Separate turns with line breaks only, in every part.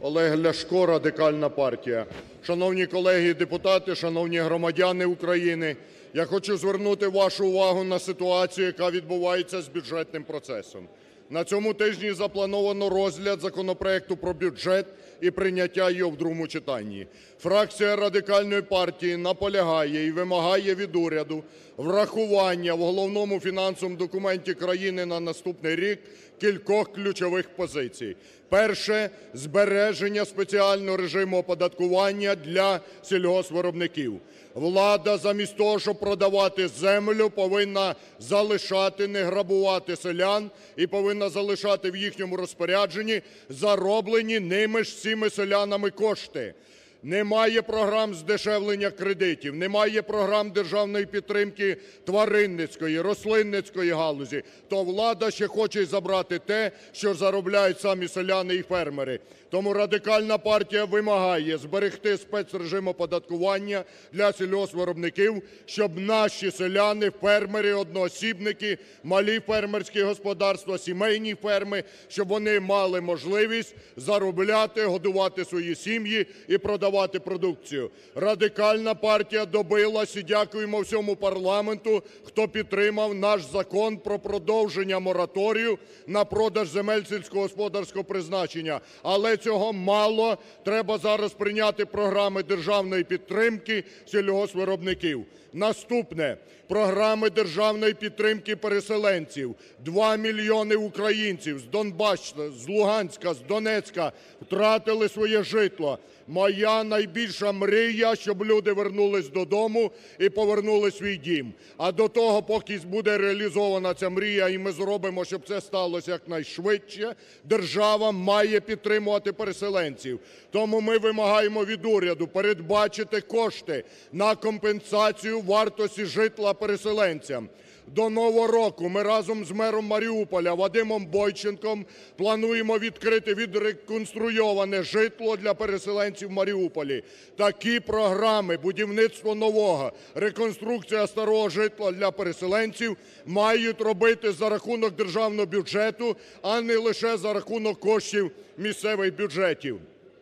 Олег Ляшко, Радикальна партія. Шановні колеги депутати, шановні громадяни України, я хочу звернути вашу увагу на ситуацію, яка відбувається з бюджетним процесом. На цьому тижні заплановано розгляд законопроекту про бюджет і прийняття його в другому читанні. Фракція Радикальної партії наполягає і вимагає від уряду врахування в головному фінансовому документі країни на наступний рік кількох ключових позицій. Перше – збереження спеціального режиму оподаткування для сільгоспвиробників. Влада замість того, щоб продавати землю, повинна залишати, не грабувати селян і повинна залишати в їхньому розпорядженні зароблені ними ж цими селянами кошти. Немає програм здешевлення кредитів, немає програм державної підтримки тваринницької, рослинницької галузі, то влада ще хоче забрати те, що заробляють самі селяни і фермери. Тому Радикальна партія вимагає зберегти спецрежим оподаткування для сільгоспвиробників, щоб наші селяни, фермери, одноосібники, малі фермерські господарства, сімейні ферми, щоб вони мали можливість заробляти, годувати свої сім'ї і продавати продукцію. Радикальна партія добилась, і дякуємо всьому парламенту, хто підтримав наш закон про продовження мораторію на продаж земель сільськогосподарського призначення. Але цього мало, треба зараз прийняти програми державної підтримки сільгоспвиробників. Наступне. Програми державної підтримки переселенців. 2 мільйони українців з Донбасу, з Луганська, з Донецька втратили своє житло. Моя найбільша мрія, щоб люди вернулись додому і повернули свій дім. А до того, поки буде реалізована ця мрія і ми зробимо, щоб це сталося якнайшвидше, держава має підтримувати переселенців. Тому ми вимагаємо від уряду передбачити кошти на компенсацію вартості житла переселенцям. До Нового року ми разом з мером Маріуполя Вадимом Бойченком плануємо відкрити відреконструйоване житло для переселенців в Маріуполі. Такі програми, будівництво нового, реконструкція старого житла для переселенців мають робити за рахунок державного бюджету, а не лише за рахунок коштів місцевих бюджетів.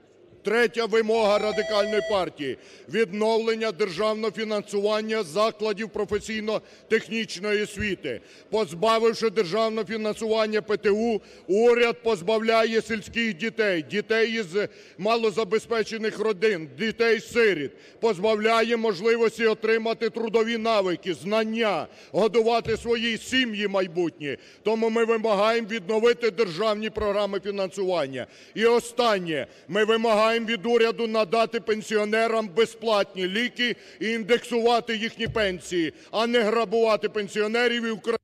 Третя вимога Радикальної партії – відновлення державного фінансування закладів професійно-технічної освіти. Позбавивши державного фінансування ПТУ, уряд позбавляє сільських дітей, дітей із малозабезпечених родин, дітей-сиріт, позбавляє можливості отримати трудові навики, знання, годувати свої сім'ї майбутні. Тому ми вимагаємо відновити державні програми фінансування. І останнє. Ми вимагаємо від уряду надати пенсіонерам безплатні ліки і індексувати їхні пенсії, а не грабувати пенсіонерів і українців.